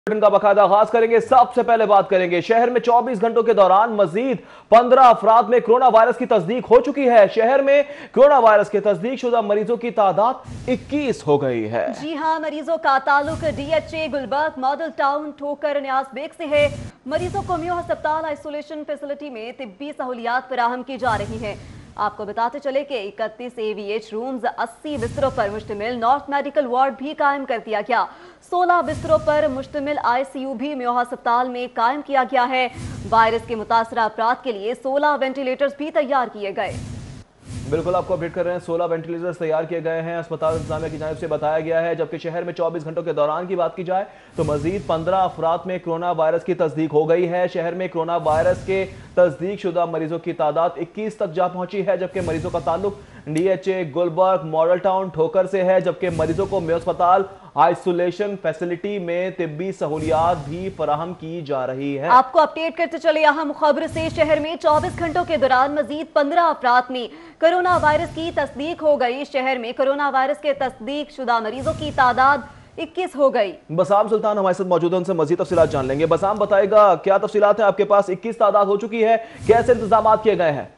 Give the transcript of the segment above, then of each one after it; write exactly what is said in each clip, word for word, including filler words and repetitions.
का बाकायदा आगाज करेंगे। सबसे पहले बात करेंगे शहर में चौबीस घंटों के दौरान मजीद पंद्रह अफराद में कोरोना वायरस की तस्दीक हो चुकी है। शहर में कोरोना वायरस के तस्दीक शुदा मरीजों की तादाद इक्कीस हो गई है। जी हां, मरीजों का ताल्लुक डीएचए गुलबर्ग मॉडल टाउन ठोकर न्याज बेग से है। मरीजों को म्यू अस्पताल आइसोलेशन फैसिलिटी में तिब्बी सहूलियात फराहम की जा रही हैं। आपको बताते चले कि इकतीस एवीएच रूम्स, अस्सी बिस्तरों पर मुश्तमिल नॉर्थ मेडिकल वार्ड भी कायम कर दिया गया। सोलह बिस्तरों पर मुश्तमिल आईसीयू भी म्यू अस्पताल में कायम किया गया है। वायरस के मुतासरा अफराद के लिए सोलह वेंटिलेटर्स भी तैयार किए गए। बिल्कुल आपको अपडेट कर रहे हैं। सोलह वेंटिलेटर्स तैयार किए गए हैं, अस्पताल इंतजामिया की जानिब से बताया गया है। जबकि शहर में चौबीस घंटों के दौरान की बात की जाए तो मजीद पंद्रह अफराद में कोरोना वायरस की तस्दीक हो गई है। शहर में कोरोना वायरस के तस्दीक शुदा मरीजों की तादाद इक्कीस तक जा पहुंची है। जबकि मरीजों का ताल्लुक डीएचए गुलबर्ग मॉडल टाउन ठोकर से है। जबकि मरीजों को म्यू अस्पताल आइसोलेशन फैसिलिटी में तिब्बी सहूलियात भी फराहम की जा रही है। आपको अपडेट करते चले अहम खबर से। शहर में चौबीस घंटों के दौरान मजीद पंद्रह अफराद में कोरोना वायरस की तस्दीक हो गई। शहर में कोरोना वायरस के तस्दीक शुदा मरीजों की तादाद इक्कीस हो गई। बसाम सुल्तान हमारे साथ मौजूद है, उनसे मजीद तफसीलात जान लेंगे। बसाम बताएगा क्या तफसीलात है आपके पास? इक्कीस तादाद हो चुकी है, कैसे इंतजाम किए गए हैं?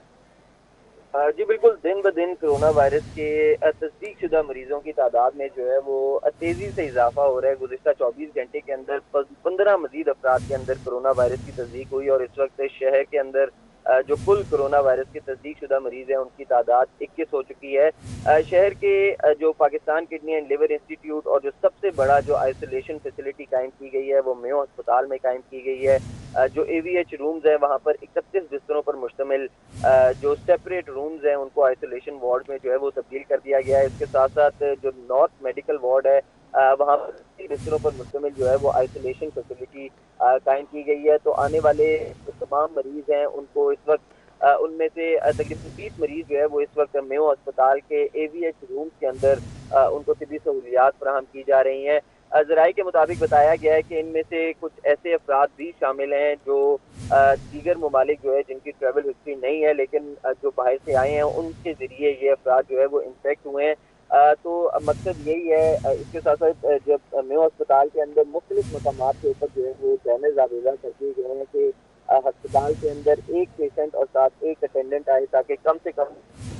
जी बिल्कुल, दिन ब दिन कोरोना वायरस के तस्दीक शुदा मरीजों की तादाद में जो है वो तेजी से इजाफा हो रहा है। गुज़िश्ता चौबीस घंटे के अंदर पंद्रह मजीद अफराद के अंदर कोरोना वायरस की तस्दीक हुई और इस वक्त शहर के अंदर जो कुल कोरोना वायरस के तस्दीक शुदा मरीज हैं उनकी तादाद इक्कीस हो चुकी है। शहर के जो Pakistan Kidney and Liver Institute और जो सबसे बड़ा जो आइसोलेशन फैसिलिटी कायम की गई है वो म्यू अस्पताल में कायम की गई है। जो एवीएच रूम्स है वहाँ पर इकतीस बिस्तरों पर मुश्तमिल जो सेपरेट रूम्स हैं उनको आइसोलेशन वार्ड में जो है वो तब्दील कर दिया गया है। इसके साथ साथ जो नॉर्थ मेडिकल वार्ड है वहाँ पर बिस्तरों पर मुश्तमिल जो है वो आइसोलेशन फैसिलिटी कायम की गई है। तो आने वाले तमाम मरीज हैं उनको इस वक्त उनमें से तकरीबन बीस मरीज जो है वो इस वक्त म्यू अस्पताल के एवीएच रूम्स के अंदर उनको तिब्बी सहूलियात फराहम की जा रही हैं। ज़राए के मुताबिक बताया गया है कि इनमें से कुछ ऐसे अफराद भी शामिल हैं जो दीगर ममालिक जो है जिनकी ट्रैवल हिस्ट्री नहीं है लेकिन जो बाहर से आए हैं उनके ज़रिए ये अफराद जो है वो इन्फेक्ट हुए हैं। तो मकसद यही है। इसके साथ साथ जब म्यू अस्पताल के अंदर मुख्तलिफ मकामात के ऊपर जो है वो बैनर्स आवेजा कर दिए गए हैं कि अस्पताल के अंदर एक पेशेंट और साथ एक अटेंडेंट आए ताकि कम से कम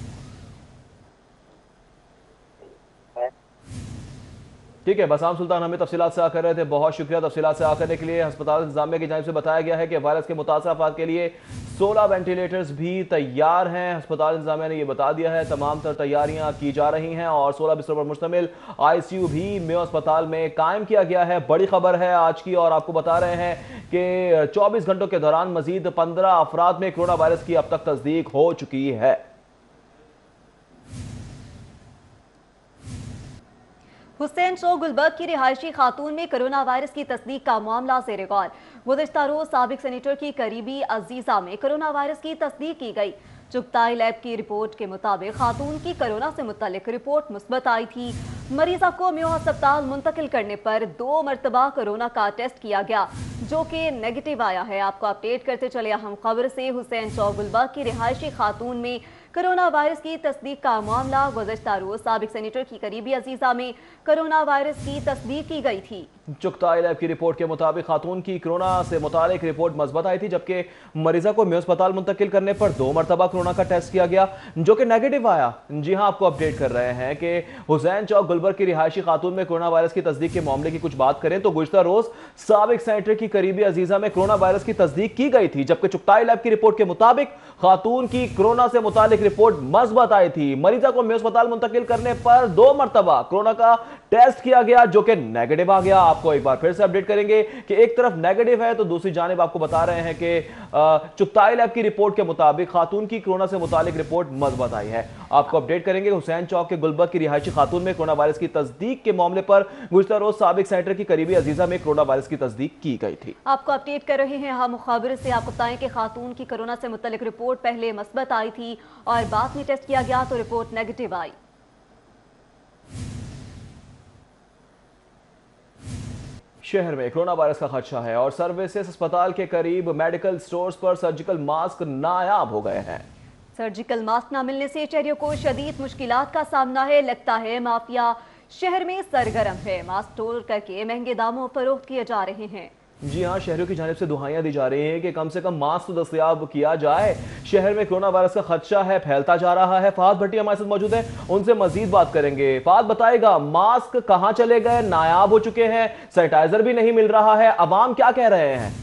ठीक है। बसाम सुल्तान हमें तफसीलात से आ कर रहे थे, बहुत शुक्रिया तफसीलात से आ करने के लिए। अस्पताल इंतजामिया की जानिब से बताया गया है कि वायरस के मुतासर अफराद के लिए सोलह वेंटिलेटर्स भी तैयार हैं। अस्पताल इंतजामिया ने यह बता दिया है तमाम तर तैयारियां की जा रही हैं और सोलह बिस्तरों पर मुश्तमिल आईसीयू भी म्यू अस्पताल में कायम किया गया है। बड़ी खबर है आज की और आपको बता रहे हैं कि चौबीस घंटों के दौरान मजीद पंद्रह अफराद में कोरोना वायरस की अब तक तस्दीक हो चुकी है। हुसैन चौक गुलबर्ग की रिहायशी खातून में कोरोना वायरस की तस्दीक का मामला ज़ेर गौर। गुज़िश्ता रोज साबिक सेनेटर की करीबी अजीजा में कोरोना वायरस की तस्दीक की गई। चुगताई लैब की रिपोर्ट के मुताबिक खातून की कोरोना से मुतल्लिक रिपोर्ट मुस्बत आई थी। मरीजा को म्यू अस्पताल मुंतकिल करने पर दो मरतबा कोरोना का टेस्ट किया गया जो कि नेगेटिव आया है। आपको अपडेट करते चले अहम खबर से। हुसैन चौक गुलबर्ग की रिहायशी खातून में कोरोना वायरस की तस्दीक का मामला। गुज़िश्ता रोज साबिक सेनेटर की करीबी अजीजा में कोरोना वायरस की तस्दीक की गई थी। चुगताई लैब की रिपोर्ट के मुताबिक खातून की कोरोना से मुतालिक रिपोर्ट मस्बत आई थी जबकि मरीजा को म्यू अस्पताल मुंतकिल करने पर दो मरतबा कोरोना का टेस्ट किया गया जो कि नेगेटिव आया। जी हां, आपको अपडेट कर रहे हैं कि हुसैन चौक गुलबर्ग की रिहायशी खातून में कोरोना वायरस की तस्दीक के मामले की कुछ बात करें तो गुज़िश्ता रोज साबिक सेनेटर की करीबी अजीजा में कोरोना वायरस की तस्दीक की गई थी। जबकि चुगताई लैब की रिपोर्ट के मुताबिक खातून की कोरोना से मुतालिक रिपोर्ट मस्बत आई थी। मरीजा को म्यू अस्पताल मुंतकिल करने पर दो मरतबा कोरोना का टेस्ट किया गया जो कि नेगेटिव आ गया। आपको एक बार फिर से अपडेट करेंगे कि एक तरफ नेगेटिव है तो दूसरी जानिब आपको बता रहे हैं कि चुगताई लैब की रिपोर्ट के मुताबिक खातून की कोरोना से मुतालिक रिपोर्ट मस्बत आई है। आपको अपडेट करेंगे हुसैन चौक के गुलबर्ग की रिहायशी खातून में कोरोना वायरस की तस्दीक के मामले पर गुज़िश्ता रोज साबिक सेनेटर की करीबी अजीजा में कोरोना वायरस की तस्दीक की गई थी। आपको अपडेट कर रहे हैं हम खबर से। आपको बताएं कि खातून की कोरोना से मुतल्लिक रिपोर्ट पहले मस्बत आई थी और बाद में टेस्ट किया गया तो रिपोर्ट नेगेटिव आई। शहर में कोरोना वायरस का खदशा है और सर्विसेज अस्पताल के करीब मेडिकल स्टोर्स पर सर्जिकल मास्क नायाब हो गए हैं। सर्जिकल मास्क न मिलने से शहरियों को शदीद मुश्किलात का सामना है। लगता है माफिया शहर में सरगर्म है। मास्क स्टोर करके महंगे दामों फरोख्त किए जा रहे हैं। जी हाँ, शहरियों की जानिब से दुहाइयां दी जा रही हैं कि कम से कम मास्क तो दस्तयाब किया जाए। शहर में कोरोना वायरस का खदशा है, फैलता जा रहा है। फहद भट्टी हमारे साथ मौजूद है, उनसे मजीद बात करेंगे। फहद बताएगा, मास्क कहां चले गए, नायाब हो चुके हैं, सैनिटाइजर भी नहीं मिल रहा है, अवाम क्या कह रहे हैं?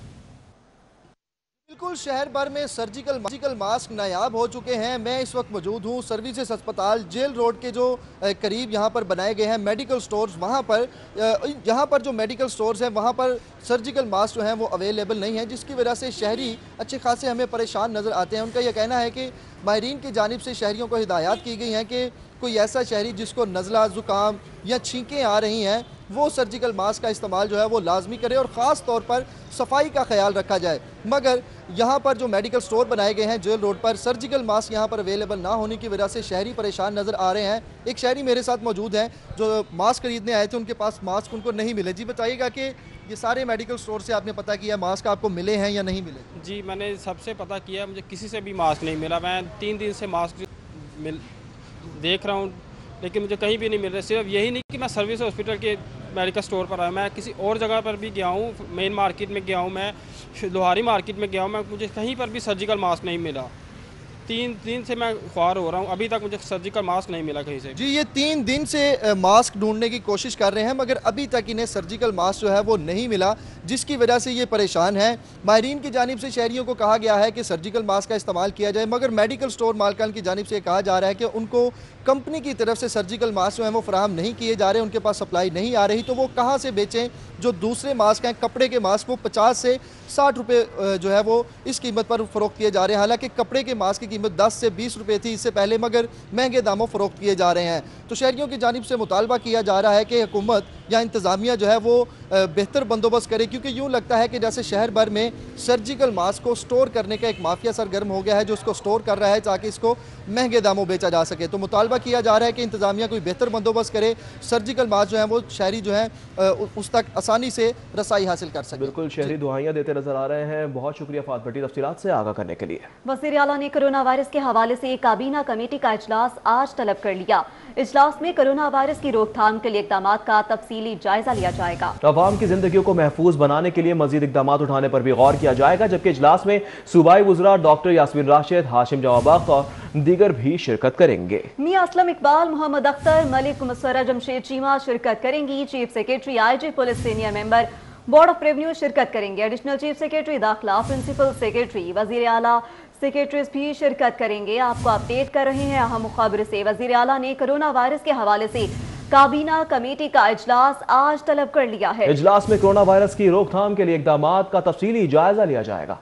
बिल्कुल, शहर भर में सर्जिकल सर्जिकल मास्क नायाब हो चुके हैं। मैं इस वक्त मौजूद हूँ सर्विसेज अस्पताल जेल रोड के जो करीब यहाँ पर बनाए गए हैं मेडिकल स्टोर्स, वहाँ पर यहाँ पर जो मेडिकल स्टोर्स हैं वहाँ पर सर्जिकल मास्क जो हैं वो अवेलेबल नहीं है, जिसकी वजह से शहरी अच्छे खासे हमें परेशान नज़र आते हैं। उनका यह कहना है कि माहिरीन की जानिब से शहरियों को हिदायत की गई हैं कि कोई ऐसा शहरी जिसको नज़ला, ज़ुकाम या छींकें आ रही हैं वो सर्जिकल मास्क का इस्तेमाल जो है वो लाजमी करे और ख़ास तौर पर सफाई का ख्याल रखा जाए। मगर यहाँ पर जो मेडिकल स्टोर बनाए गए हैं जेल रोड पर, सर्जिकल मास्क यहाँ पर अवेलेबल ना होने की वजह से शहरी परेशान नज़र आ रहे हैं। एक शहरी मेरे साथ मौजूद हैं जो मास्क खरीदने आए थे, उनके पास मास्क उनको नहीं मिले। जी बताइएगा कि ये सारे मेडिकल स्टोर से आपने पता किया, मास्क आपको मिले हैं या नहीं मिले? जी, मैंने सबसे पता किया, मुझे किसी से भी मास्क नहीं मिला। मैं तीन दिन से मास्क मिल देख रहा हूँ लेकिन मुझे कहीं भी नहीं मिल रहा। सिर्फ यही नहीं कि मैं सर्विस हॉस्पिटल के मेडिकल स्टोर पर आया, मैं किसी और जगह पर भी गया हूँ, मेन मार्केट में गया हूँ, मैं लोहारी मार्केट में गया हूँ, मैं मुझे कहीं पर भी सर्जिकल मास्क नहीं मिला। तीन दिन से मैं ख्वार हो रहा हूँ, अभी तक मुझे सर्जिकल मास्क नहीं मिला कहीं से। जी, ये तीन दिन से मास्क ढूंढने की कोशिश कर रहे हैं मगर अभी तक इन्हें सर्जिकल मास्क जो है वो नहीं मिला, जिसकी वजह से ये परेशान है। माहिरीन की जानिब से शहरियों को कहा गया है कि सर्जिकल मास्क का इस्तेमाल किया जाए, मगर मेडिकल स्टोर मालकान की जानिब से कहा जा रहा है कि उनको कंपनी की तरफ से सर्जिकल मास्क जो है वो फराहम नहीं किए जा रहे, उनके पास सप्लाई नहीं आ रही, तो वो कहाँ से बेचें। जो दूसरे मास्क हैं, कपड़े के मास्क, वो पचास से साठ रुपये जो है वो इस कीमत पर फ़रोख्त किए जा रहे हैं। हालांकि कपड़े के मास्क की कीमत दस से बीस रुपये थी इससे पहले, मगर महंगे दामों फ़रोख्त किए जा रहे हैं। तो शहरियों की जानिब से मुतालबा किया जा रहा है कि हुकूमत या इंतज़ामिया जो है वो बेहतर बंदोबस्त करे, क्योंकि यूँ लगता है कि जैसे शहर भर में सर्जिकल मास्क को स्टोर करने का एक माफिया सरगर्म हो गया है जो उसको स्टोर कर रहा है ताकि इसको महंगे दामों बेचा जा सके। तो मुतालबा किया जा रहा है कि इंतज़ामिया कोई बेहतर बंदोबस्त करे, सर्जिकल मास्क जो है वो शहरी जो है उस तक आसानी से रसाई हासिल कर सके। बिल्कुल, शहरी दुआइयां देते नजर आ रहे हैं। बहुत शुक्रिया फहद भट्टी तफसीलात से आगाह करने के लिए। वज़ीर आला ने कोरोना वायरस के हवाले से एक काबीना कमेटी का इजलास आज तलब कर लिया। इजलास में कोरोना वायरस की रोकथाम के लिए इकदाम का तफसीली जायजा लिया जाएगा। अवाम की जिंदगी को महफूज बनाने के लिए मजीद इकदाम उठाने पर भी गौर किया जाएगा, जबकि इजलास में सूबाई वज़रा डॉक्टर यास्मीन राशिद, हाशिम जवाबख्त और दीगर भी शिरकत करेंगे। मियां असलम इकबाल, मोहम्मद अख्तर, मलिक मुसर्रा, जमशेद चीमा शिरकत करेंगी। Chief secretary, I G police, senior member board of revenue शिरकत करेंगे। एडिशनल चीफ सेक्रेटरी दाखिला, प्रिंसिपल सेक्रेटरी, वजीर आला, सेक्रेटरीज भी शिरकत करेंगे। आपको अपडेट कर रहे हैं अहम खबर से। वजीर आला ने कोरोना वायरस के हवाले से काबीना कमेटी का इजलास आज तलब कर लिया है। इजलास में कोरोना वायरस की रोकथाम के लिए इकदाम का तफसीली जायजा लिया जाएगा।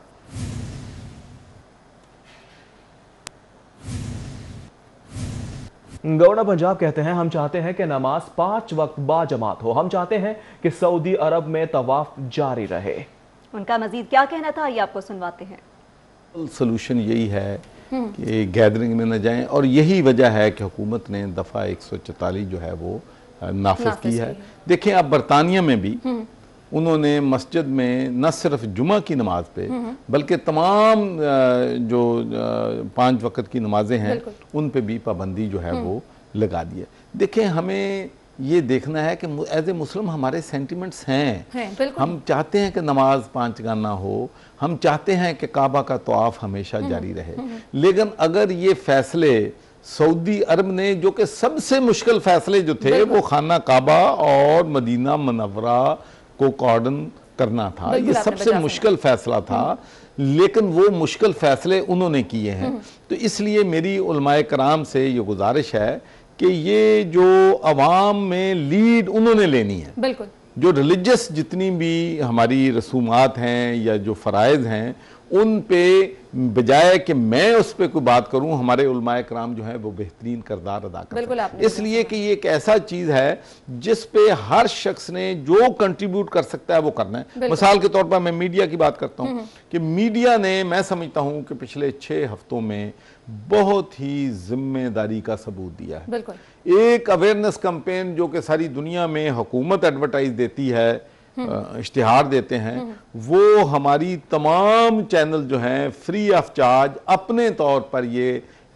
गवर्नर पंजाब कहते हैं, हम चाहते हैं कि नमाज पांच वक्त बाजमात हो, हम चाहते हैं कि सऊदी अरब में तवाफ जारी रहे। उनका मजीद क्या कहना था, ये आपको सुनवाते हैं। सोल्यूशन यही है कि गैदरिंग में न जाएं, और यही वजह है कि हुकूमत ने दफ़ा एक सौ चौतालीस जो है वो नाफिज की है। देखें, अब बरतानिया में भी उन्होंने मस्जिद में न सिर्फ जुमा की नमाज पे बल्कि तमाम जो पांच वक्त की नमाजें हैं उन पे भी पाबंदी जो है वो लगा दी है। देखें, हमें ये देखना है कि एज ए मुस्लिम हमारे सेंटिमेंट्स हैं, है, हम चाहते हैं कि नमाज पाँच गाना हो, हम चाहते हैं कि काबा का तवाफ हमेशा जारी रहे, लेकिन अगर ये फैसले सऊदी अरब ने, जो कि सबसे मुश्किल फैसले जो थे वो खाना काबा और मदीना मुनव्वरा को कॉर्डन करना था, ये सबसे मुश्किल फैसला था, लेकिन वो मुश्किल फैसले उन्होंने किए हैं। तो इसलिए मेरी उलमाए कराम से ये गुजारिश है कि ये जो अवाम में लीड उन्होंने लेनी है, बिल्कुल जो रिलीजियस जितनी भी हमारी रसूमात हैं या जो फ़राइज़ हैं उन पे बजाय कि मैं उस पर कोई बात करूं, हमारे उलमाए कराम जो है वो बेहतरीन किरदार अदा करते हैं। इसलिए कि ये एक ऐसा चीज़ है जिस पे हर शख्स ने जो कंट्रीब्यूट कर सकता है वो करना है। मिसाल के तौर पर मैं मीडिया की बात करता हूं कि मीडिया ने, मैं समझता हूं कि पिछले छः हफ्तों में बहुत ही जिम्मेदारी का सबूत दिया है। बिल्कुल एक अवेयरनेस कैंपेन जो कि सारी दुनिया में हुकूमत एडवर्टाइज देती है, इश्तिहार देते हैं, वो हमारी तमाम चैनल जो हैं फ्री ऑफ चार्ज अपने तौर पर ये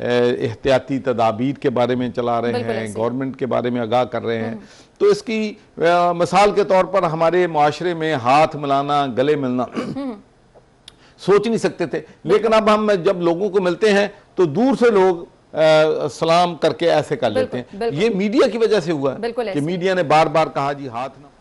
एहतियाती तदाबीर के बारे में चला रहे हैं, गवर्नमेंट के बारे में आगाह कर रहे हैं। तो इसकी मिसाल के तौर पर हमारे माशरे में हाथ मिलाना, गले मिलना सोच नहीं सकते थे, लेकिन अब हम जब लोगों को मिलते हैं तो दूर से लोग आ, सलाम करके ऐसे कर लेते हैं। ये मीडिया की वजह से हुआ है कि मीडिया ने बार बार कहा जी हाथ ना।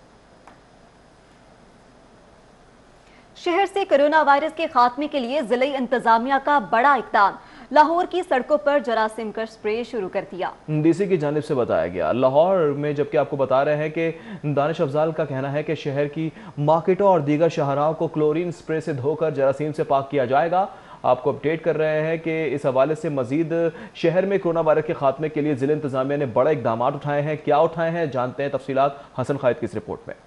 शहर से कोरोना वायरस के खात्मे के लिए जिले इंतजामिया का बड़ा इकदाम, लाहौर की सड़कों पर जरासीम का स्प्रे शुरू कर दिया। डीसी की जानिब से बताया गया लाहौर में, जबकि आपको बता रहे हैं कि दानिश अफजाल का कहना है कि शहर की मार्केटों और दीगर शाहराहों को क्लोरीन स्प्रे से धोकर जरासीम से पाक किया जाएगा। आपको अपडेट कर रहे हैं कि इस हवाले से मजीद शहर में कोरोना वायरस के खात्मे के लिए जिला इंतजामिया ने बड़े इकदाम उठाए हैं। क्या उठाए हैं जानते हैं तफसीलात हसन खालिद की इस रिपोर्ट में।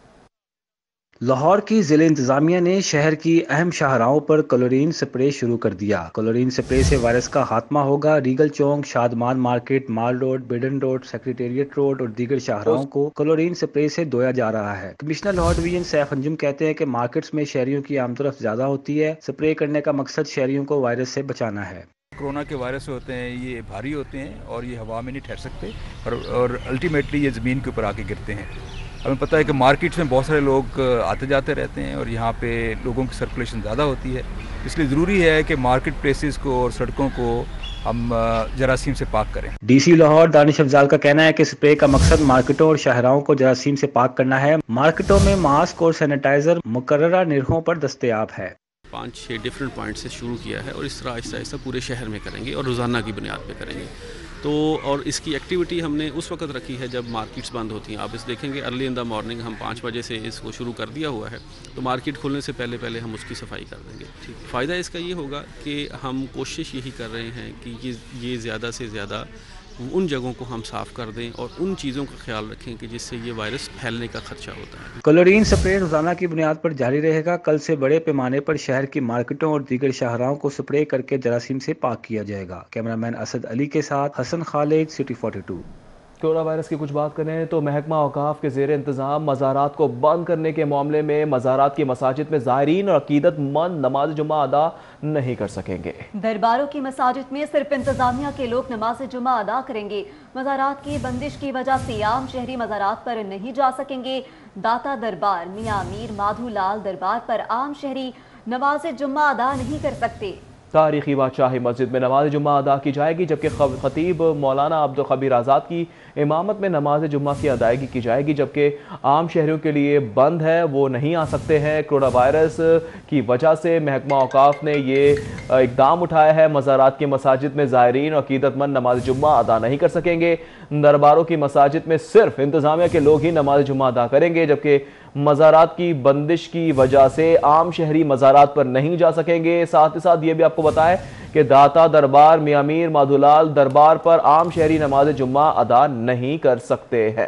लाहौर की जिले इंतजामिया ने शहर की अहम शाहराहों पर क्लोरीन स्प्रे शुरू कर दिया। क्लोरीन स्प्रे से वायरस का खात्मा होगा। Regal Chowk, Shadman Market, Mall Road, Beadon Road, Secretariat Road और दीगर शाहराहों को क्लोरीन स्प्रे से धोया जा रहा है। कमिश्नर लाहौर डिवीजन सैफ अंजुम कहते हैं कि मार्केट्स में शहरियों की आमतरफ ज्यादा होती है। स्प्रे करने का मकसद शहरियों को वायरस से बचाना है। कोरोना के वायरस होते हैं, ये भारी होते हैं और ये हवा में नहीं ठहर सकते और, और अल्टीमेटली ये ज़मीन के ऊपर आके गिरते हैं। हमें पता है कि मार्केट्स में बहुत सारे लोग आते जाते रहते हैं और यहाँ पे लोगों की सर्कुलेशन ज़्यादा होती है, इसलिए ज़रूरी है कि मार्केट प्लेसेस को और सड़कों को हम जरासीम से पाक करें। डीसी लाहौर दानिश अफजाल का कहना है कि स्प्रे का मकसद मार्केटों और शाहराहों को जरासीम से पाक करना है। मार्केटों में मास्क और सैनिटाइजर मुकर्ररा निरखों पर दस्तयाब है। पाँच छः डिफरेंट पॉइंट से शुरू किया है और इस तरह आहिस्ता आहिस्ता पूरे शहर में करेंगे और रोज़ाना की बुनियाद पे करेंगे। तो और इसकी एक्टिविटी हमने उस वक्त रखी है जब मार्केट्स बंद होती हैं। आप इस देखेंगे अर्ली इन द मॉर्निंग हम पाँच बजे से इसको शुरू कर दिया हुआ है, तो मार्केट खुलने से पहले पहले हम उसकी सफाई कर देंगे। फ़ायदा इसका ये होगा कि हम कोशिश यही कर रहे हैं कि ये ये ज़्यादा से ज़्यादा उन जगहों को हम साफ कर दें और उन चीज़ों का ख्याल रखें कि जिससे ये वायरस फैलने का खदशा होता है। क्लोरीन स्प्रे रोजाना की बुनियाद पर जारी रहेगा। कल से बड़े पैमाने पर शहर की मार्केटों और दीगर शाहराहों को स्प्रे करके जरासीम से पाक किया जाएगा। कैमरामैन असद अली के साथ Hassan Khalid, city forty two. Corona virus की कुछ बात करें तो महकमा औकाफ के ज़ेर इंतज़ाम मज़ारात को बंद करने के मामले में मज़ारात की मसाजिद में ज़ायरीन और अकीदतमंद नमाज जुम्मा अदा नहीं कर सकेंगे। दरबारों की मसाजिद में सिर्फ इंतजामिया के लोग नमाज जुम्मा अदा करेंगे। मज़ारात की बंदिश की वजह से आम शहरी मज़ारात पर नहीं जा सकेंगे। दाता दरबार, मियां मीर माधुलाल दरबार पर आम शहरी नमाज जुम्मा अदा नहीं कर सकते। तारीखी बादशाही मस्जिद में नमाज जुम्मा अदा की जाएगी, जबकि खतीब मौलाना अब्दुल खबीर आज़ाद की इमामत में नमाज जुम्मा की अदायगी की जाएगी, जबकि आम शहरियों के लिए बंद है, वो नहीं आ सकते हैं। कोरोना वायरस की वजह से महकमा औकाफ ने ये इकदाम उठाया है। मज़ारात की मसाजिद में ज़ायरीन और अकीदतमंद नमाज जुम्मा अदा नहीं कर सकेंगे। दरबारों की मसाजिद में सिर्फ इंतज़ामिया के लोग ही नमाज जुम्मा अदा करेंगे, जबकि मज़ारात की बंदिश की वजह से आम शहरी मज़ारात पर नहीं जा सकेंगे। साथ ही साथ ये भी आपको बताएं कि दाता दरबार, मियां मीर माधुलाल दरबार पर आम शहरी नमाज जुम्मा अदा नहीं कर सकते हैं।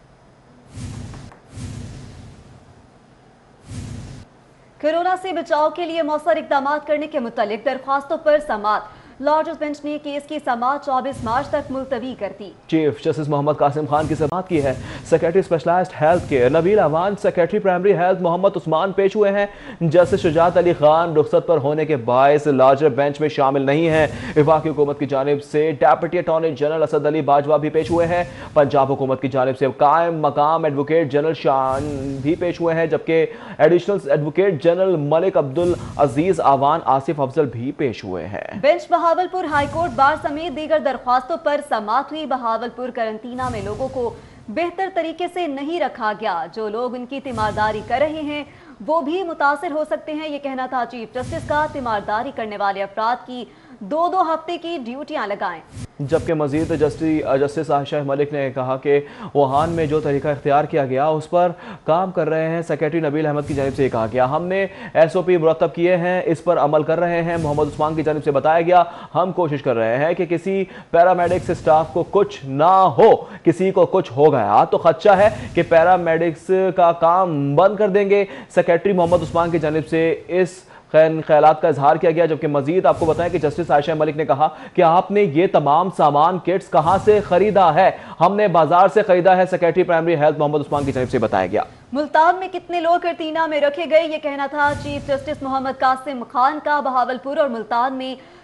कोरोना से बचाव के लिए मौसर इकदाम करने के मुतालिक दरख्वास्तों पर समाअत। लॉर्ड बेंच ने केस की समाअत चौबीस मार्च तक मुलतवी कर दी। चीफ जस्टिस मोहम्मद कासिम खान की समाअत की है। Secretary specialized health care Nabeel Awan, secretary primary health Mohammad Usman पेश हुए हैं। जस्टिस शुजात अली खान रुखसत पर होने के बायस लार्जर बेंच में शामिल नहीं है। वफाकी हुकूमत की जानिब से deputy attorney general Asad Ali Bajwa भी पेश हुए हैं। पंजाब हुकूमत की जानिब से कायम मकाम एडवोकेट जनरल शान भी पेश हुए हैं, जबकि additional advocate general Malik Abdul Aziz Awan Asif Afzal भी पेश हुए हैं। बेंच बहावलपुर हाईकोर्ट बार समेत दीगर दरख्वास्तों पर समाअत हुई। बहावलपुर करंटीना में लोगों को बेहतर तरीके से नहीं रखा गया। जो लोग उनकी तीमारदारी कर रहे हैं वो भी मुतासिर हो सकते हैं, ये कहना था चीफ जस्टिस का। तीमारदारी करने वाले अफराद की दो दो हफ्ते की ड्यूटियां लगाएं। जबकि मजीद जस्टिस जस्टिस आयशा मलिक ने कहा कि वुहान में जो तरीका इख्तियार किया गया उस पर काम कर रहे हैं। सेक्रेटरी नबील अहमद की जानिब से कहा गया हमने एस ओ पी मुरतब किए हैं, इस पर अमल कर रहे हैं। मोहम्मद उस्मान की जानिब से बताया गया हम कोशिश कर रहे हैं कि किसी पैरामेडिक्स स्टाफ को कुछ ना हो। किसी को कुछ हो गया तो खदशा है कि पैरामेडिक्स का काम बंद कर देंगे। सेक्रेटरी मोहम्मद उस्मान की जानिब से इस ख्यालात का इजहार किया गया। जबकि मजीद आपको बताएं कि जस्टिस आयशा मलिक ने कहा कि आपने ये तमाम सामान किट्स कहां से खरीदा है? हमने बाजार से खरीदा है। Secretary primary health Mohammad Usman की जानिब से बताया गया। मुल्तान में कितने लोग करतीना में रखे गए, ये कहना था चीफ जस्टिस मोहम्मद कासिम खान का। बहावलपुर और मुल्तान में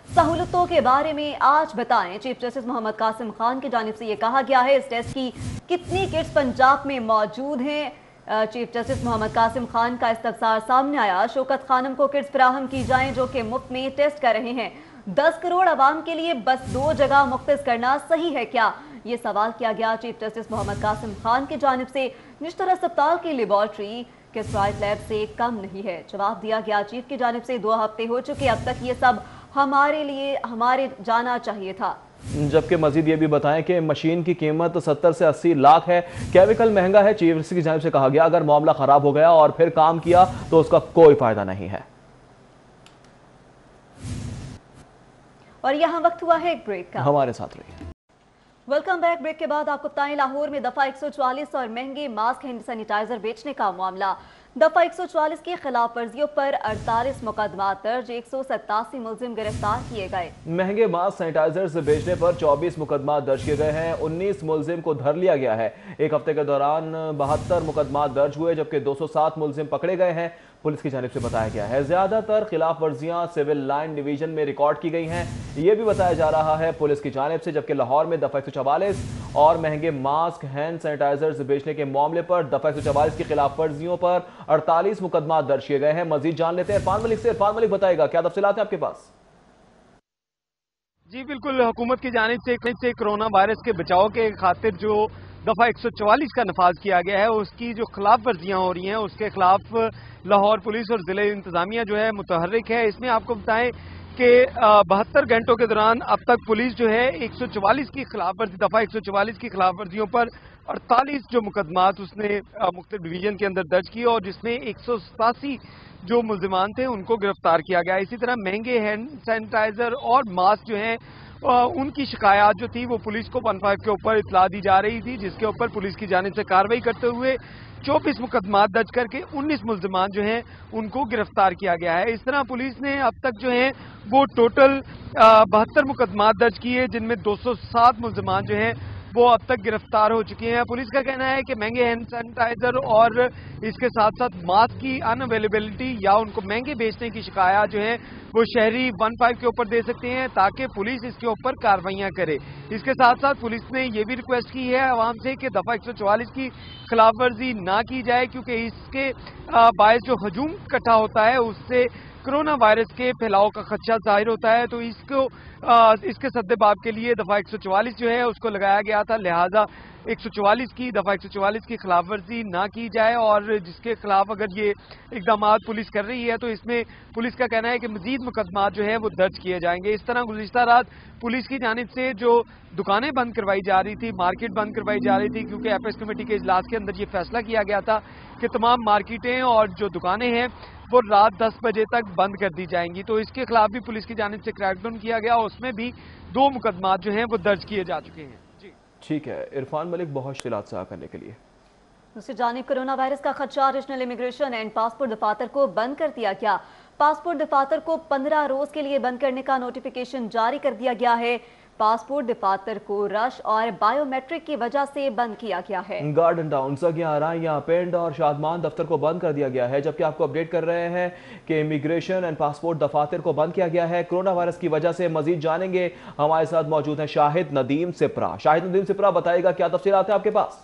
सहूलतों के बारे में आज बताएं। चीफ जस्टिस मोहम्मद कासिम खान की जानिब से ये कहा गया है। इस टेस्ट की कितनी किट्स पंजाब में मौजूद हैं? चीफ जस्टिस मोहम्मद कासिम खान का इस्तफसार सामने आया। शौकत खानम को किट्स फराहम की जाएं जो कि मुफ्त में टेस्ट कर रहे हैं। दस करोड़ आवाम के लिए बस दो जगह मुख्तस करना सही है क्या? ये सवाल किया गया चीफ जस्टिस मोहम्मद कासिम खान की जानिब से। निश्तर अस्पताल की लेबॉर्ट्री के स्ट्राइट लैब से कम नहीं है। जवाब दिया गया चीफ की जानिब से, दो हफ्ते हो चुके, अब तक ये सब हमारे लिए हमारे जाना चाहिए था। जबकि मजीद ये भी बताएं कि मशीन की कीमत सत्तर से अस्सी लाख है, केमिकल महंगा है। चीफ जस्टिस की जानिब से कहा गया अगर मामला खराब हो गया और फिर काम किया तो उसका कोई फायदा नहीं है। और यहाँ वक्त हुआ है एक ब्रेक का, हमारे साथ रहिए। Welcome back. ब्रेक के बाद आपको बताएं लाहौर में दफा एक सौ चौवालीस और महंगे मास्क हैंड सैनिटाइजर बेचने का मामला। दफा एक सौ चौवालीस की खिलाफ वर्जियों पर अड़तालीस मुकदमा दर्ज, एक सौ सतासी मुलजिम गिरफ्तार किए गए। महंगे मास्क सैनिटाइजर बेचने पर चौबीस मुकदमा दर्ज किए गए हैं, उन्नीस मुलजिम को धर लिया गया है। एक हफ्ते के दौरान बहत्तर मुकदमा दर्ज हुए जबकि दो सौ सात मुलजिम पकड़े गए हैं। पुलिस की जानिब से बताया गया है ज्यादातर खिलाफ वर्जियां सिविल लाइन डिवीजन में रिकॉर्ड की गई हैं। यह भी बताया जा रहा है पुलिस की जानिब से, जबकि लाहौर में दफा एक सौ चवालीस और महंगे मास्क हैंड सैनिटाइजर बेचने के मामले पर दफा एक सौ चवालीस की खिलाफ वर्जियों पर अड़तालीस मुकदमा दर्ज किए गए हैं। मजीद जान लेते हैं इरफान मलिक से। इरफान मलिक बताएगा क्या तफसीलात हैं आपके पास? जी बिल्कुल, हुकूमत की जानिब से, से कोरोना वायरस के बचाव के खातिर जो दफा एक सौ चवालीस का नफाज किया गया है उसकी जो खिलाफ वर्जियां हो रही हैं उसके खिलाफ लाहौर पुलिस और जिले इंतजामिया जो है मुतहर्रिक है। इसमें आपको बताएं कि बहत्तर घंटों के दौरान अब तक पुलिस जो है एक सौ चवालीस की खिलाफ वर्जी दफा एक सौ चवालीस की खिलाफ वर्जियों पर अड़तालीस जो मुकदमात उसने मुख्तलिफ डिवीजन के अंदर दर्ज किए और जिसमें एक सौ सतासी जो मुल्जिमान थे उनको गिरफ्तार किया गया। इसी तरह महंगे हैंड सैनिटाइजर और मास्क जो हैं उनकी शिकायत जो थी वो पुलिस को वन फाइव के ऊपर इतला दी जा रही थी, जिसके ऊपर पुलिस की जानिब से कार्रवाई करते हुए चौबीस मुकदमात दर्ज करके उन्नीस मुल्जिमान जो हैं उनको गिरफ्तार किया गया है। इस तरह पुलिस ने अब तक जो है वो टोटल बहत्तर मुकदमात दर्ज किए जिनमें दो सौ सात मुल्जिमान जो हैं वो अब तक गिरफ्तार हो चुके हैं। पुलिस का कहना है कि महंगे हैंड सैनिटाइजर और इसके साथ साथ मास्क की अनअवेलेबिलिटी या उनको महंगे बेचने की शिकायत जो है वो शहरी वन फाइव के ऊपर दे सकते हैं ताकि पुलिस इसके ऊपर कार्रवाइयां करे। इसके साथ साथ पुलिस ने ये भी रिक्वेस्ट की है आवाम से कि दफा एक सौ चौवालीस की खिलाफ वर्जी ना की जाए, क्योंकि इसके बायस जो हजूम इकट्ठा होता है उससे कोरोना वायरस के फैलाव का खदशा जाहिर होता है। तो इसको आ, इसके सद्देबाब के लिए दफा एक सौ चौवालीस जो है उसको लगाया गया था, लिहाजा एक सौ चौवालीस की दफा एक सौ चौवालीस की खिलाफ वर्जी ना की जाए और जिसके खिलाफ अगर ये इकदाम पुलिस कर रही है तो इसमें पुलिस का कहना है कि मजीद मुकदमा जो है वो दर्ज किए जाएंगे। इस तरह गुज़िश्ता रात पुलिस की जानिब से जो दुकानें बंद करवाई जा रही थी, मार्केट बंद करवाई जा रही थी, क्योंकि एपेक्स कमेटी के इजलास के अंदर ये फैसला किया गया था कि तमाम मार्केटें और जो दुकानें हैं वो रात दस बजे तक बंद कर दी जाएंगी। तो इसके खिलाफ भी पुलिस की जानिब से क्रैकडाउन किया गया, उसमें भी दो मुकदमात जो हैं वो दर्ज किए जा चुके हैं। जी ठीक है, इरफान मलिक बहुत तफसीलात साझा करने के लिए। दूसरी जानिब कोरोना वायरस का खदशा, रीजनल इमिग्रेशन एंड पासपोर्ट दफातर को बंद कर दिया गया। पासपोर्ट दफातर को पंद्रह रोज के लिए बंद करने का नोटिफिकेशन जारी कर दिया गया है। पासपोर्ट दफातर को रश और बायोमेट्रिक की वजह से बंद किया गया है। गार्डन टाउन, सगियारा, यहाँ पेंड और शादमान दफ्तर को बंद कर दिया गया है, जबकि आपको अपडेट कर रहे हैं कि इमिग्रेशन एंड पासपोर्ट दफातर को बंद किया गया है कोरोना वायरस की वजह से। मजीद जानेंगे, हमारे साथ मौजूद हैं शाहिद नदीम सिपरा। शाहिद नदीम सिपरा बताएगा क्या तफसीलात है आपके पास?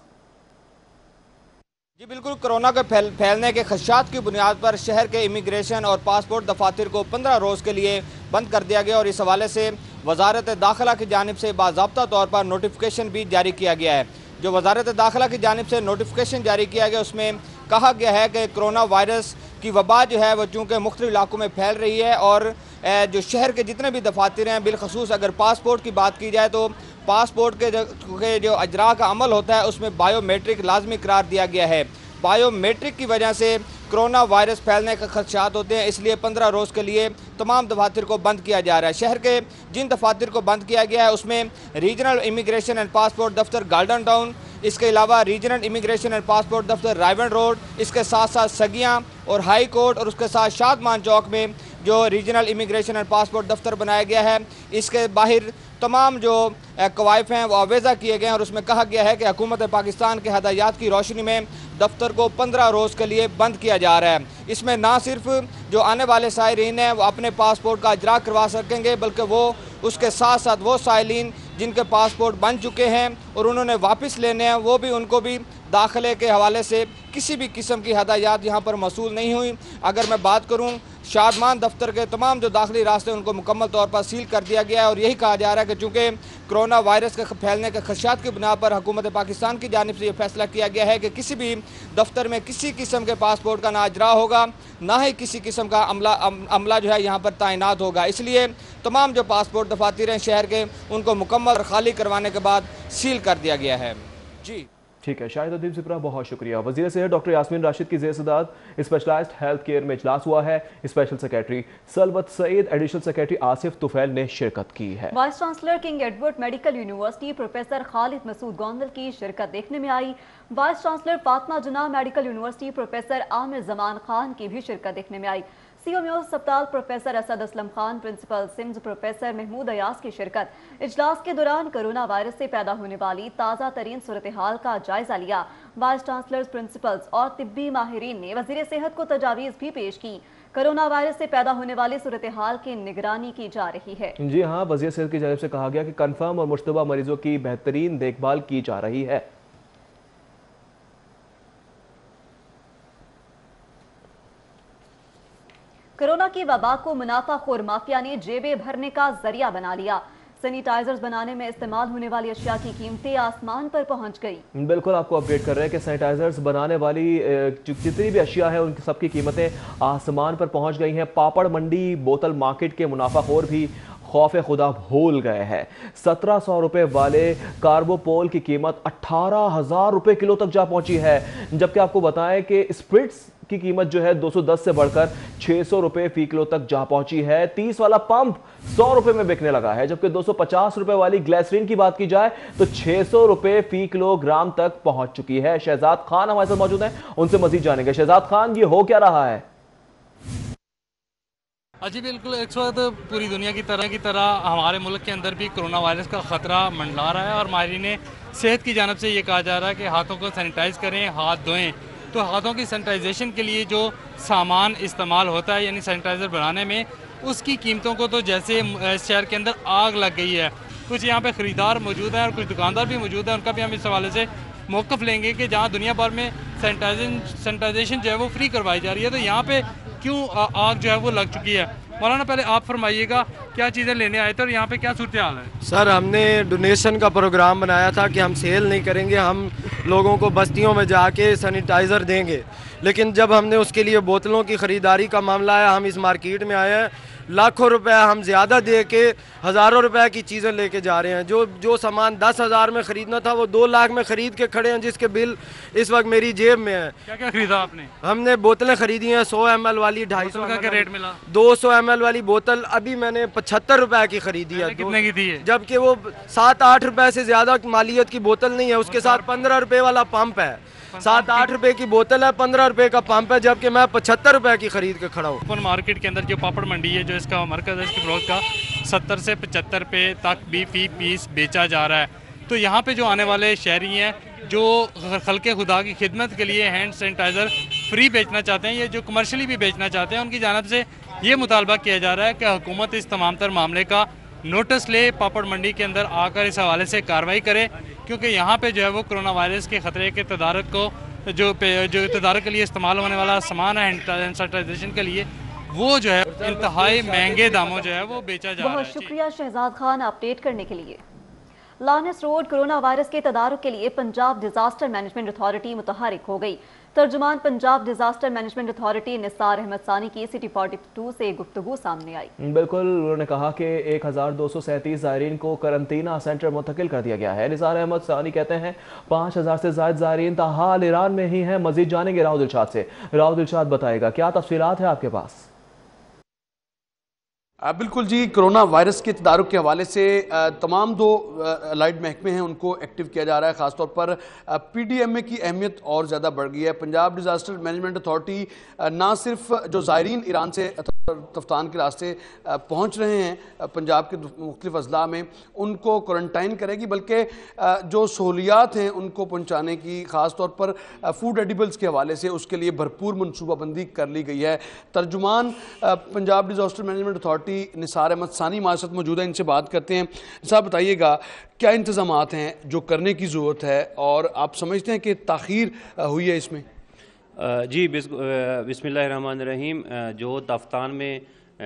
जी बिल्कुल, कोरोना के फैल, फैलने के खदशात की बुनियाद पर शहर के इमिग्रेशन और पासपोर्ट दफातर को पंद्रह रोज़ के लिए बंद कर दिया गया और इस हवाले से वजारत दाखिला की जानिब से बाज़ाब्ता तौर पर नोटिफिकेशन भी जारी किया गया है। जो वजारत दाखिला की जानिब से नोटिफिकेशन जारी किया गया उसमें कहा गया है कि कोरोना वायरस की वबा जो है वह चूँकि मुख्तलिफ इलाकों में फैल रही है और जो शहर के जितने भी दफातर हैं, बिलखसूस अगर पासपोर्ट की बात की जाए तो पासपोर्ट के जो, के जो अजरा का अमल होता है उसमें बायोमेट्रिक लाजमी करार दिया गया है। बायोमेट्रिक की वजह से कोरोना वायरस फैलने का खदशात होते हैं, इसलिए पंद्रह रोज़ के लिए तमाम दफातर को बंद किया जा रहा है। शहर के जिन दफातर को बंद किया गया है उसमें रीजनल इमिग्रेशन एंड पासपोर्ट दफ्तर गार्डन टाउन, इसके अलावा रीजनल इमिग्रेशन एंड पासपोर्ट दफ्तर रायवन रोड, इसके साथ साथ सगियाँ और हाई कोर्ट और उसके साथ शादमान चौक में जो रीजनल इमिग्रेशन एंड पासपोर्ट दफ्तर बनाया गया है, इसके बाहर तमाम जो कवायफ हैं वो अवेजा किए गए हैं और उसमें कहा गया है कि हुकूमत पाकिस्तान के हदायत की रोशनी में दफ्तर को पंद्रह रोज़ के लिए बंद किया जा रहा है। इसमें ना सिर्फ जो आने वाले सायरीन हैं वो अपने पासपोर्ट का इजरा करवा सकेंगे, बल्कि वो उसके साथ साथ वो साइलिन जिनके पासपोर्ट बन चुके हैं और उन्होंने वापस लेने हैं, वो भी उनको भी दाखिले के हवाले से किसी भी किस्म की हदायत यहाँ पर मौसूल नहीं हुई। अगर मैं बात करूँ शादमान दफ्तर के तमाम जो दाखिली रास्ते उनको मुकम्मल तौर पर सील कर दिया गया है और यही कहा जा रहा है कि चूँकि कोरोना वायरस के फैलने के खदशात की बुनियाद पर हुकूमत पाकिस्तान की जानिब से ये फैसला किया गया है कि किसी भी दफ्तर में किसी किस्म के पासपोर्ट का ना इजरा होगा, ना ही किसी किस्म का अमला अमला जो है यहाँ पर तैनात होगा। इसलिए तमाम जो पासपोर्ट दफातर हैं शहर के उनको मुकम्मल खाली करवाने के बाद सील कर दिया गया है। जी ठीक है शाहिद सिपरा, बहुत शुक्रिया। वज़ीर सेहत डॉक्टर यास्मीन राशिद की ज़ेर-ए-सदारत स्पेशलाइज्ड हेल्थ केयर में इजलास हुआ है। Special secretary Salwat Saeed, additional secretary Asif Tufail ने शिरकत की है। Vice chancellor King Edward Medical university professor Khalid Masood Gondal की शिरकत देखने में आई। Vice chancellor Fatima Jinnah medical university professor Amir Zaman Khan की भी शिरकत देखने में आई। सीओ म्यूज़ अस्पताल professor Asad Aslam Khan, principal SIMS professor Mahmood Ayaz की शिरकत। इजलास के दौरान कोरोना वायरस से पैदा होने वाली ताज़ा तरीन सूरत हाल का जायजा लिया। वाइस चांसलर्स, प्रिंसिपल्स और तिब्बी माहिरीन ने वज़ीर सेहत को तजावीज़ भी पेश की। कोरोना वायरस से पैदा होने वाली सूरत हाल की निगरानी की जा रही है। जी हाँ, वज़ीर सेहत की जानिब से कहा गया कि कन्फर्म और मुश्तबा मरीजों की बेहतरीन देखभाल की जा रही है। कोरोना की वबा को मुनाफाखोर माफिया ने जेबें भरने का जरिया बना लिया। सैनिटाइजर्स बनाने में इस्तेमाल होने वाली अशिया की कीमतें आसमान पर पहुंच गई। बिल्कुल आपको अपडेट कर रहे हैं कि सैनिटाइजर्स बनाने वाली जितनी भी अशिया है उनकी सबकी कीमतें आसमान पर पहुंच गई हैं। पापड़ मंडी, बोतल मार्केट के मुनाफाखोर भी खौफ खुदा भूल गए हैं। सत्रह सौ रुपए वाले कार्बोपोल की कीमत अट्ठारह हजार रुपए किलो तक जा पहुंची है, जबकि आपको बताएं कि स्प्रिट्स की कीमत जो है दो सौ दस से बढ़कर छह सौ रुपए फी किलो तक जा पहुंची है। तीस वाला पंप सौ रुपए में बिकने लगा है, जबकि दो सौ पचास रुपए वाली ग्लिसरीन की बात की जाए तो छह सौ रुपए फी किलोग्राम तक पहुंच चुकी है। शहजाद खान हमारे साथ मौजूद हैं, उनसे मजीद जानेंगे। शहजाद खान, ये हो क्या रहा है? जी बिल्कुल, इस वक्त पूरी दुनिया की तरह की तरह हमारे मुल्क के अंदर भी कोरोना वायरस का खतरा मंडला रहा है और माहिरीन सेहत की जानब से ये कहा जा रहा है कि हाथों को सैनिटाइज करें, हाथ धोएं। तो हाथों की सैनिटाइजेशन के लिए जो सामान इस्तेमाल होता है यानी सैनिटाइज़र बनाने में, उसकी कीमतों को तो जैसे शहर के अंदर आग लग गई है। कुछ यहाँ पे ख़रीदार मौजूद हैं और कुछ दुकानदार भी मौजूद हैं, उनका भी हम इस हवाले से मौक़िफ़ लेंगे कि जहाँ दुनिया भर में सैनिटाइजेशन सैनिटाइजेशन जो है वो फ्री करवाई जा रही है, तो यहाँ पे क्यों आग जो है वो लग चुकी है। मौलाना, पहले आप फरमाइएगा क्या चीज़ें लेने आए थे और यहाँ पे क्या सूरत हाल है? सर, हमने डोनेशन का प्रोग्राम बनाया था कि हम सेल नहीं करेंगे, हम लोगों को बस्तियों में जाके सैनिटाइज़र देंगे, लेकिन जब हमने उसके लिए बोतलों की ख़रीदारी का मामला आया, हम इस मार्केट में आए हैं, लाखों रुपए हम ज़्यादा दे के हज़ारों रुपए की चीज़ें लेके जा रहे हैं। जो जो सामान दस हज़ार में ख़रीदना था वो दो लाख में ख़रीद के खड़े हैं, जिसके बिल इस वक्त मेरी जेब में है। क्या क्या खरीदा आपने? हमने बोतलें खरीदी हैं सौ एम एल वाली, ढाई सौ का क्या रेट मिला? दो सौ एम एल वाली बोतल अभी मैंने पचहत्तर रुपए की खरीदी है। कितने की थी? जबकि वो सात आठ रुपए से ज़्यादा मालियत की बोतल नहीं है, उसके साथ पंद्रह रुपए वाला पंप है। सात आठ रुपए की बोतल है, पंद्रह रुपए का पंप है, जबकि मैं पचहत्तर रुपए की खरीद के खड़ा हूँ। ओपन मार्केट के अंदर जो पापड़ मंडी है, जो इसका मरकज़ है, इसकी फरोख्त का सत्तर से पचहत्तर रुपये तक भी फी पीस बेचा जा रहा है। तो यहाँ पे जो आने वाले शहरी हैं जो खल्के खुदा की खिदमत के लिए हैंड सैनिटाइज़र फ्री बेचना चाहते हैं, ये जो कमर्शली भी बेचना चाहते हैं, उनकी जानब से ये मुतालबा किया जा रहा है कि हुकूमत इस तमाम तर मामले का नोटिस ले, पापड़ मंडी के अंदर आकर इस हवाले से कार्रवाई करे, क्योंकि यहाँ पे जो है वो कोरोना वायरस के ख़तरे के तदारक को जो जो तदारक के लिए इस्तेमाल होने वाला सामान है हैंड सैनिटाइजेशन के लिए, वो जो है इंतहाई महंगे दामों जो है वो बेचा जा रहा है। बहुत शुक्रिया शहजाद खान अपडेट करने के लिए। लानस रोड कोरोना वायरस के तदारुक के लिए पंजाब डिजास्टर मैनेजमेंट अथॉरिटी मुतहरिक हो गई। तर्जुमान Punjab disaster management authority Nisar Ahmed Sani की सिटी फोर्टी टू से गुफ्तगू सामने आई। बिल्कुल, उन्होंने कहा कि एक हजार दो सौ सैंतीस ज़ायरीन को करंतना सेंटर मुंतकिल कर दिया गया है। निसार अहमद सानी कहते हैं पाँच हजार से ज्यादा ज़ायरीन ताहाल ईरान में ही हैं। मजीद जानेंगे राव दिलशाद से। राव दिलशाद बताएगा क्या तफसीलात है आपके पास? बिल्कुल जी, कोरोना वायरस के तदारुक के हवाले से तमाम दो अलाइड महकमे हैं उनको एक्टिव किया जा रहा है। ख़ासतौर पर पी डी एम ए की अहमियत और ज़्यादा बढ़ गई है। पंजाब डिज़ास्टर मैनेजमेंट अथॉरिटी ना सिर्फ जो ज़ायरीन ईरान से तफ्तान के रास्ते पहुंच रहे हैं पंजाब के मुख्तलिफ अजला में, उनको क्वारंटाइन करेगी, बल्कि जो सहूलियात हैं उनको पहुंचाने की ख़ास तौर पर फूड एडिबल्स के हवाले से उसके लिए भरपूर मनसूबाबंदी कर ली गई है। तर्जुमान Punjab disaster management authority Nisar Ahmed Sani हमारे साथ मौजूद है, इनसे बात करते हैं। साहब बताइएगा क्या इंतज़ामात हैं जो करने की ज़रूरत है, और आप समझते हैं कि ताख़ीर हुई है इसमें? जी बिस्मिल्लाहिर्रहमानिर्रहीम। जो तफ्तान में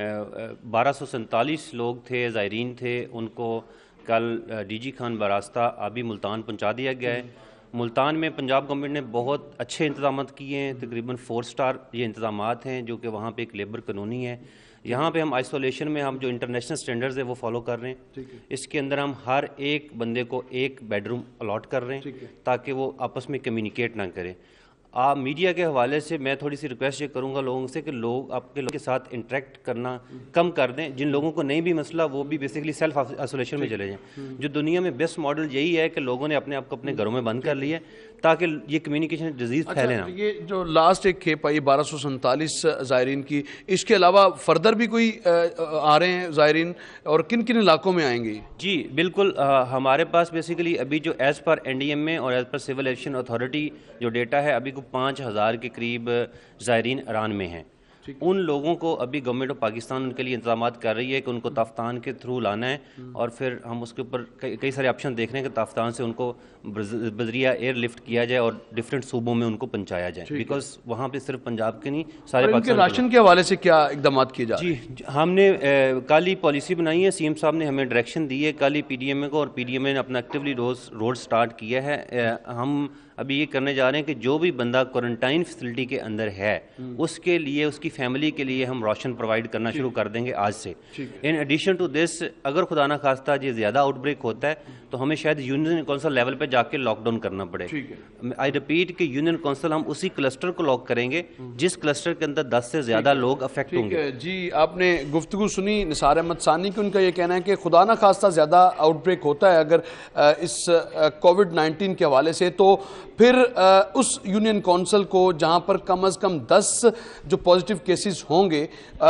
बारह सौ सैंतालीस लोग थे, ज़ायरीन थे, उनको कल डीजी खान बरास्ता आबी मुल्तान पहुंचा दिया गया है। मुल्तान में पंजाब गवर्नमेंट ने बहुत अच्छे इंतजाम किए हैं, तकरीबन फोर स्टार ये इंतजाम हैं, जो कि वहाँ पे एक लेबर कानूनी है। यहाँ पे हम आइसोलेशन में हम जो इंटरनेशनल स्टैंडर्ड्स है वो फॉलो कर रहे हैं। इसके अंदर हम हर एक बंदे को एक बेडरूम अलॉट कर रहे हैं ताकि वो आपस में कम्युनिकेट ना करें। आप मीडिया के हवाले से मैं थोड़ी सी रिक्वेस्ट ये करूँगा लोगों से कि लोग आपके लोगों के साथ इंटरेक्ट करना कम कर दें। जिन लोगों को नहीं भी मसला वो भी बेसिकली सेल्फ आइसोलेशन में चले जाएं। जो दुनिया में बेस्ट मॉडल यही है कि लोगों ने अपने आप को अपने घरों में बंद कर लिया ताकि ये कम्युनिकेशन डिजीज़ अच्छा, फैले ना। ये जो लास्ट एक खेप आई बारह सौ सैंतालीस ज़ायरीन की, इसके अलावा फर्दर भी कोई आ रहे हैं ज़ायरीन, और किन किन इलाकों में आएंगे? जी बिल्कुल, आ, हमारे पास बेसिकली अभी जो as per N D M में और as per civil aviation authority जो डेटा है, अभी को पाँच हज़ार के करीब ज़ायरीन ईरान में हैं। उन लोगों को अभी गवर्नमेंट ऑफ पाकिस्तान उनके लिए इंतजाम कर रही है कि उनको तफ्तान के थ्रू लाना है, और फिर हम उसके ऊपर कई, कई सारे ऑप्शन देख रहे हैं कि तफ्तान से उनको बजरिया एयर लिफ्ट किया जाए और डिफरेंट सूबों में उनको पहुंचाया जाए, बिकॉज वहाँ पे सिर्फ पंजाब के नहीं सारे पाकिस्तान। राशन के हवाले से क्या इकदाम किए जा रहे हैं? जी हमने कल ही पॉलिसी बनाई है, सीएम साहब ने हमें डायरेक्शन दी है कल ही पीडीएमए को, और पीडीएमए ने अपना एक्टिवली रोज रोड स्टार्ट किया है। हम अभी ये करने जा रहे हैं कि जो भी बंदा क्वारंटाइन फैसिलिटी के अंदर है उसके लिए, उसकी फैमिली के लिए हम राशन प्रोवाइड करना शुरू कर देंगे आज से। इन एडिशन टू दिस, अगर खुदा ना खास्ता ये ज़्यादा आउटब्रेक होता है तो हमें शायद यूनियन काउंसिल लेवल पे जाके लॉकडाउन करना पड़े। आई रिपीट कि यूनियन काउंसिल हम उसी क्लस्टर को लॉक करेंगे जिस क्लस्टर के अंदर दस से ज़्यादा लोग अफेक्ट होंगे। जी आपने गुफ्तगू सुनी निसार अहमद सानी की, उनका ये कहना है कि खुदा ना खास्ता ज़्यादा आउटब्रेक होता है अगर इस कोविड नाइन्टीन के हवाले से, तो फिर उस यूनियन काउंसिल को जहां पर कम अज़ कम दस जो पॉजिटिव केसेस होंगे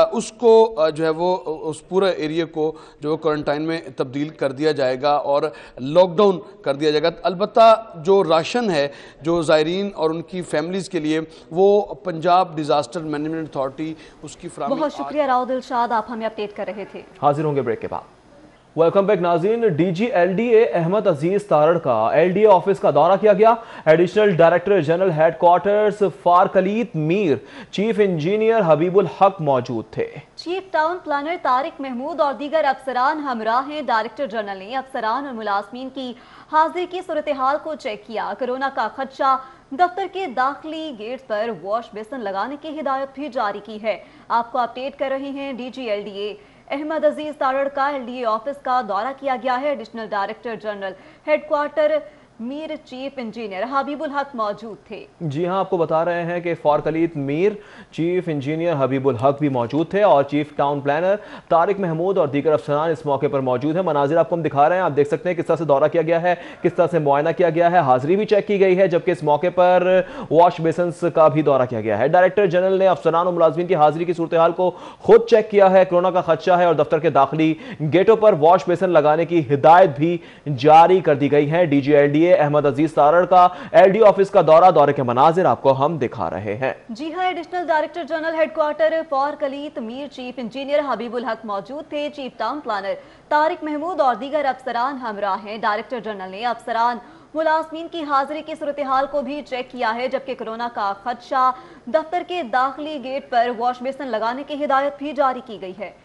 उसको जो है वो उस पूरा एरिया को जो क्वारंटाइन में तब्दील कर दिया जाएगा और लॉकडाउन कर दिया जाएगा। अलबत्ता जो राशन है जो ज़ायरीन और उनकी फैमिलीज़ के लिए, वो पंजाब डिजास्टर मैनेजमेंट अथॉरिटी उसकी फराहमी। बहुत शुक्रिया राव दिलशाद, आप हमें अपडेट कर रहे थे। हाजिर होंगे ब्रेक के बाद। वेलकम बैक नाज़रीन। डीजी एलडीए अहमद अजीज तारड़ का एलडीए ऑफिस का दौरा किया गया। Additional director general headquarters Farqaleet Mir, chief engineer Habibul Haq मौजूद थे। Chief town planner Tariq Mahmood और दीगर अफसरान हमरा हैं। डायरेक्टर जनरल ने अफसरान और मुलाजमीन की हाजिरी की सूरत हाल को चेक किया। कोरोना का खदशा, दफ्तर के दाखिली गेट पर वॉश बेसिन लगाने की हिदायत भी जारी की है। आपको अपडेट कर रहे हैं डीजी एलडीए अहमद अजीज तारड़ का एलडीए ऑफिस का दौरा किया गया है। Additional director general headquarter Mir, chief engineer Habibul Haq मौजूद थे। जी हां, आपको बता रहे हैं कि फारकलीत मीर, चीफ इंजीनियर हबीबुल हक भी मौजूद थे और chief town planner Tariq Mahmood और दीगर अफसरान इस मौके पर मौजूद हैं। मनाजिर आपको हम दिखा रहे हैं, आप देख सकते हैं किस तरह से दौरा किया गया है, किस तरह से मुआयना किया गया है, हाजिरी भी चेक की गई है, जबकि इस मौके पर वॉश बेसिन का भी दौरा किया गया है। डायरेक्टर जनरल ने अफसरान और मुलाजमीन की हाजिरी की सूरत हाल को खुद चेक किया है। कोरोना का खदशा है और दफ्तर के दाखिली गेटों पर वॉश बेसिन लगाने की हिदायत भी जारी कर दी गई है। डीजी एलडीए अहमद अजीज तारड़ का एलडी ऑफिस का दौरा, दौरे के मनाजिर आपको हम दिखा रहे हैं। जी हां, additional director general headquarter Farqaleet Mir, chief engineer Habibul Haq मौजूद थे। Chief town planner Tariq Mahmood और दीगर अफसरान हमरा हैं। डायरेक्टर जनरल ने अफसरान मुलाजमीन की हाजिरी की सूरत हाल को भी चेक किया है, जबकि कोरोना का खदशा, दफ्तर के दाखिली गेट पर वॉश बेसिन लगाने की हिदायत भी जारी की गई है।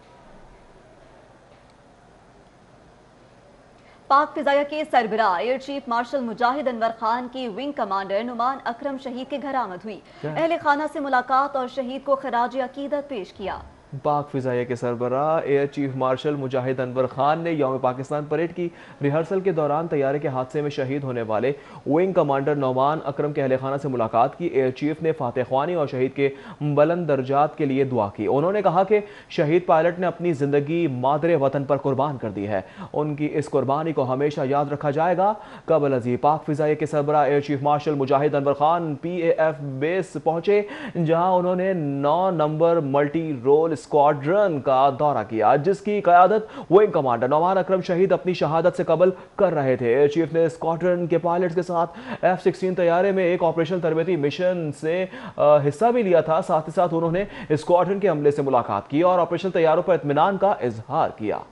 पाक फिजाया के सरबराह air chief marshal Mujahid Anwar Khan की विंग कमांडर नुमान अकरम शहीद के घर आमद हुई। अहले खाना से मुलाकात और शहीद को खराज अकीदत पेश किया। पाक फिजाइया के सरबराह air chief marshal Mujahid Anwar Khan ने यौम पाकिस्तान परेड की रिहर्सल के दौरान तैयारे के हादसे में शहीद होने वाले विंग कमांडर नौमान अकरम के अहले खाना से मुलाकात की। एयर चीफ ने फातह ख्वानी और शहीद के बुलंद दर्जात के लिए दुआ की। उन्होंने कहा कि शहीद पायलट ने अपनी जिंदगी मादरे वतन पर कुर्बान कर दी है, उनकी इस कुर्बानी को हमेशा याद रखा जाएगा। कबल अजी पाक फिजाइया के सरबराह air chief marshal Mujahid Anwar Khan P A F base पहुंचे, जहां उन्होंने नौ नंबर मल्टी रोल स्क्वाड्रन का दौरा किया, जिसकी क़यादत विंग कमांडर नौमान अकरम शहीद अपनी शहादत से कबल कर रहे थे। एयर चीफ ने स्क्वाड्रन के पायलट्स के साथ एफ सिक्सटीन तैयारे में एक ऑपरेशन तरबेती मिशन से हिस्सा भी लिया था। साथ ही साथ उन्होंने स्क्वाड्रन के अमले से मुलाकात की और ऑपरेशन तैयारों पर इत्मीनान का इजहार किया।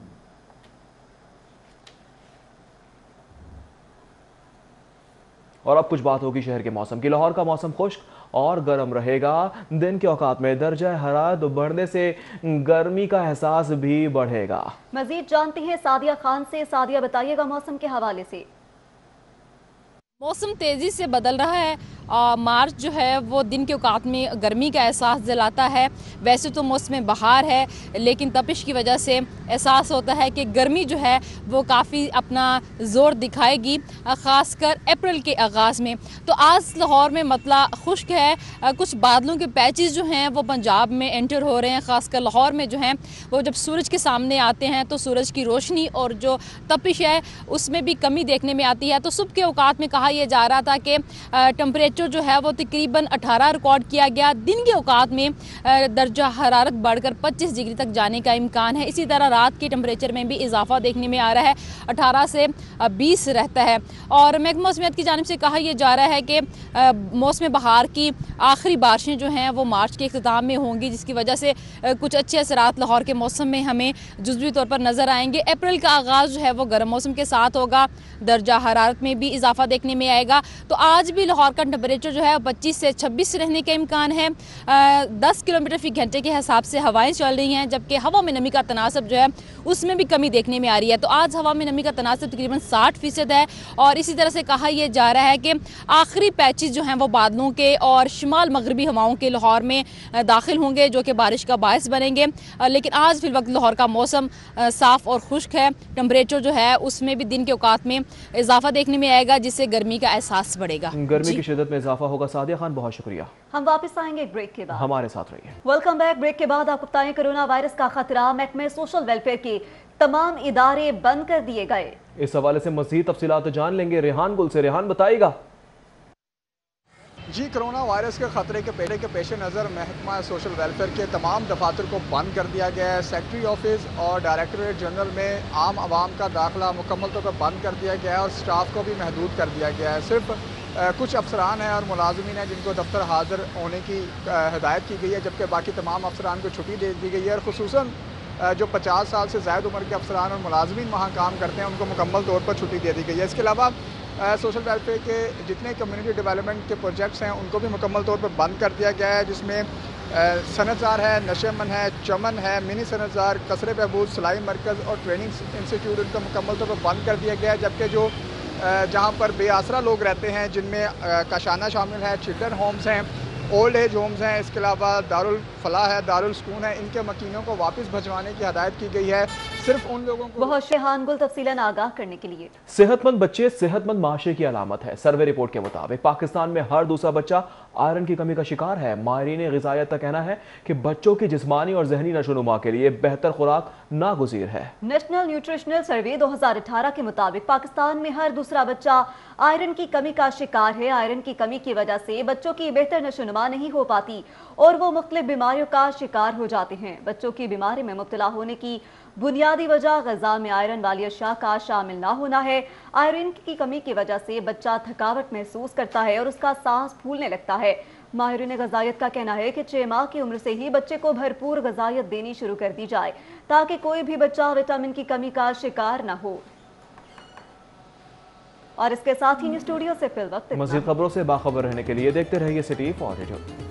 और अब कुछ बात होगी शहर के मौसम की। लाहौर का मौसम खुश्क और गर्म रहेगा। दिन के औकात में दर्जा हरारत बढ़ने से गर्मी का एहसास भी बढ़ेगा। मजीद जानते हैं सादिया खान से। सादिया, बताइएगा मौसम के हवाले से। मौसम तेज़ी से बदल रहा है। आ, मार्च जो है वो दिन के औकात में गर्मी का एहसास दिलाता है। वैसे तो मौसम बहार है, लेकिन तपिश की वजह से एहसास होता है कि गर्मी जो है वो काफ़ी अपना ज़ोर दिखाएगी, ख़ासकर अप्रैल के आगाज़ में। तो आज लाहौर में मतला खुश्क है। आ, कुछ बादलों के पैचेस जो हैं वो पंजाब में एंटर हो रहे हैं। ख़ासकर लाहौर में जो हैं वो जब सूरज के सामने आते हैं तो सूरज की रोशनी और जो तपिश है उसमें भी कमी देखने में आती है। तो सुबह के औकात में कहा यह जा रहा था कि टेम्परेचर जो है वो तकरीबन अठारह रिकॉर्ड किया गया। दिन के औकात में दर्जा हरारत बढ़कर पच्चीस डिग्री तक जाने का इम्कान है। इसी तरह रात के टेम्परेचर में भी इजाफा देखने में आ रहा है, अठारह से बीस रहता है। और महकमा मौसमियात की जानिब से कहा यह जा रहा है कि मौसम बहार की आखिरी बारिशें जो हैं वो मार्च के इख्तिताम में होंगी, जिसकी वजह से कुछ अच्छे असरात लाहौर के मौसम में हमें जुज़वी तौर पर नज़र आएंगे। अप्रैल का आगाज़ जो है वो गर्म मौसम के साथ होगा, दर्जा हरारत में भी इजाफा देखने में आएगा। तो आज भी लाहौर का टेम्परेचर जो है पच्चीस से छब्बीस रहने का इम्कान है। आ, दस किलोमीटर फी घंटे के हिसाब से हवाएं चल रही हैं, जबकि हवा में नमी का तनासब जो है उसमें भी कमी देखने में आ रही है। तो आज हवा में नमी का तनासब तकरीबन साठ फीसद है। और इसी तरह से कहा यह जा रहा है कि आखिरी पैचेस जो हैं वो बादलों के और शिमाल मगरबी हवाओं के लाहौर में दाखिल होंगे, जो कि बारिश का बायस बनेंगे। लेकिन आज फिल वक्त लाहौर का मौसम साफ़ और खुश्क है। टेम्परेचर जो है उसमें भी दिन के औकात में इजाफा देखने में आएगा, जिससे गर्मी का एहसास बढ़ेगा। गर्मी की शिद्दत में इजाफा होगा। सादिया खान, बहुत शुक्रिया। हम वापस आएंगे ब्रेक के बाद। हमारे साथ रहिए। Welcome back. ब्रेक के बाद आपको बताएं कोरोना वायरस का खतरा, महकमे सोशल वेलफेयर के तमाम इदारे बंद कर दिए गए। इस हवाले से मजीद तफसीलात जान लेंगे रेहान गुल से। रेहान, बताइएगा। जी, कोरोना वायरस के खतरे के पेड़े के पेश नज़र महकमा सोशल वेलफेयर के तमाम दफातर को बंद कर दिया गया है। सेक्रेटरी ऑफिस और डायरेक्टरेट जनरल में आम आवाम का दाखिला मुकम्मल तौर पर बंद कर दिया गया है और स्टाफ को भी महदूद कर दिया गया है। सिर्फ आ, कुछ अफसरान हैं और मुलाजमीन हैं जिनको दफ्तर हाजिर होने की हिदायत की गई है, जबकि बाकी तमाम अफसरान को छुट्टी दे दी गई है। और खुसूसन जो पचास साल से ज़ायद उम्र के अफसरान और मुलाजमीन वहाँ काम करते हैं उनको मुकम्मल तौर पर छुट्टी दे दी गई है। इसके अलावा सोशल वेलफेयर के जितने कम्युनिटी डेवलपमेंट के प्रोजेक्ट्स हैं उनको भी मुकम्मल तौर पर बंद कर दिया गया है, जिसमें सनतजार है, नशेमन है, चमन है, मिनी सनतजार, कसरे बहबूद, सिलाई मरकज़ और ट्रेनिंग इंस्टीट्यूट इनको मुकम्मल तौर पर बंद कर दिया गया है। जबकि जो जहाँ पर बेआसरा लोग रहते हैं, जिनमें काशाना शामिल है, चिल्ड्रन होम्स हैं, ओल्ड एज होम्स हैं, इसके अलावा दारुल फलाह है, दारुल सुकून है, इनके मकीनों को वापस भिजवाने की हदायत की गई है। सिर्फ उन लोगों को बहुत शेहान गुल तफसीलन आगाह करने के लिए। सेहतमंद बच्चे सेहतमंद माशरे की अलामत है। सर्वे रिपोर्ट के मुताबिक पाकिस्तान में हर दूसरा बच्चा आयरन की कमी का शिकार है। माहिरीन ग़िज़ायत का कहना है कि बच्चों की जिस्मानी और जहनी नशोनुमा के लिए बेहतर खुराक नागुज़ीर है। नेशनल न्यूट्रिशनल सर्वे दो हजार अठारह के मुताबिक पाकिस्तान में हर दूसरा बच्चा आयरन की कमी का शिकार है। आयरन की कमी की वजह से बच्चों की बेहतर नशोनुमा नहीं हो पाती और वो मुख्तलिफ बीमारियों का शिकार हो जाते हैं। बच्चों की बीमारी में मुब्तला होने की बुनियादी वजह ग़िज़ा में आयरन वाली अशिया का शामिल ना होना है। आयरन की कमी की वजह से बच्चा थकावट महसूस करता है और उसका सांस फूलने लगता है। माहिरीन ग़िज़ायत का कहना है कि छह माह की उम्र से ही बच्चे को भरपूर ग़िज़ायत देनी शुरू कर दी जाए ताकि कोई भी बच्चा विटामिन की कमी का शिकार न हो। और इसके साथ ही स्टूडियो से फिल वक्त मज़ीद खबरों से बाखबर रहने के लिए देखते रहिए सिटी फॉर।